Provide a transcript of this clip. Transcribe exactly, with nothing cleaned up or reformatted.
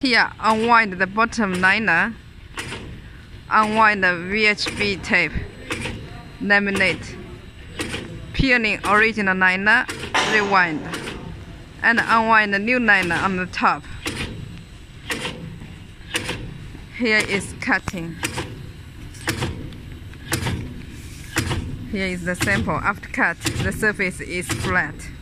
Here, unwind the bottom liner, unwind the V H B tape, laminate, peeling original liner, rewind, and unwind the new liner on the top. Here is cutting. Here is the sample. After cut, the surface is flat.